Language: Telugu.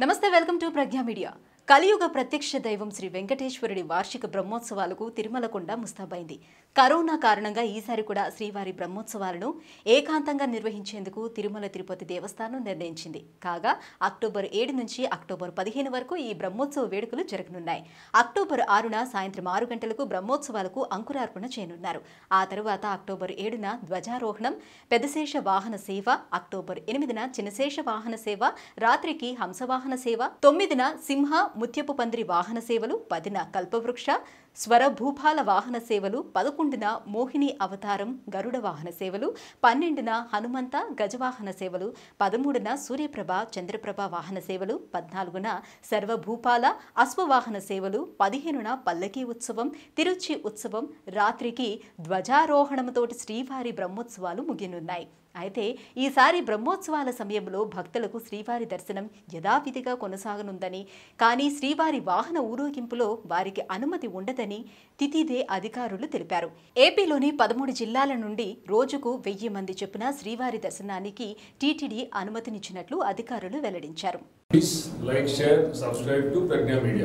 నమస్తే వెల్కమ్ టు ప్రజ్ఞా మీడియా. కలియుగ ప్రత్యక్ష దైవం శ్రీ వెంకటేశ్వరుడి వార్షిక బ్రహ్మోత్సవాలకు తిరుమల కొండ ముస్తాబైంది. కరోనా కారణంగా ఈసారి కూడా శ్రీవారి బ్రహ్మోత్సవాలను ఏకాంతంగా నిర్వహించేందుకు తిరుమల తిరుపతి దేవస్థానం నిర్ణయించింది. కాగా అక్టోబర్ 7 నుంచి అక్టోబర్ 15 వరకు ఈ బ్రహ్మోత్సవ వేడుకలు జరగనున్నాయి. అక్టోబర్ 6న సాయంత్రం 6 గంటలకు బ్రహ్మోత్సవాలకు అంకురార్పణ చేయనున్నారు. ఆ తరువాత అక్టోబర్ 7న ధ్వజారోహణం, పెదశేష వాహన సేవ, అక్టోబర్ 8న చిన్నశేష వాహన సేవ, రాత్రికి హంసవాహన సేవ, 9న సింహ ముత్యపు పందిరి వాహన సేవలు, 10న కల్పవృక్ష స్వరభూపాల వాహన సేవలు, 11న మోహిని అవతారం గరుడ వాహన సేవలు, 12న హనుమంత గజవాహన సేవలు, 13న సూర్యప్రభ చంద్రప్రభ వాహన సేవలు, 14న సర్వభూపాల అశ్వవాహన సేవలు, 15న పల్లకీ ఉత్సవం, తిరుచి ఉత్సవం, రాత్రికి ధ్వజారోహణంతోటి శ్రీవారి బ్రహ్మోత్సవాలు ముగియనున్నాయి. అయితే ఈసారి బ్రహ్మోత్సవాల సమయంలో భక్తులకు శ్రీవారి దర్శనం యథావిధిగా కొనసాగనుందని, కానీ శ్రీవారి వాహన ఊరేగింపులో వారికి అనుమతి ఉండదని TTD అధికారులు తెలిపారు. ఏపీలోని 13 జిల్లాల నుండి రోజుకు 1000 మంది చొప్పున శ్రీవారి దర్శనానికి TTD అనుమతినిచ్చినట్లు అధికారులు వెల్లడించారు. Please like, share, subscribe to Pregnya Media.